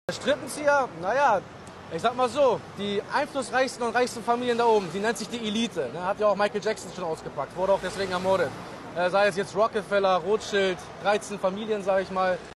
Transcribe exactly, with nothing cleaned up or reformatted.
Strippenzieher, naja, ich sag mal so, die einflussreichsten und reichsten Familien da oben, die nennt sich die Elite. Ne? Hat ja auch Michael Jackson schon ausgepackt, wurde auch deswegen ermordet. Äh, sei es jetzt Rockefeller, Rothschild, dreizehn Familien, sag ich mal.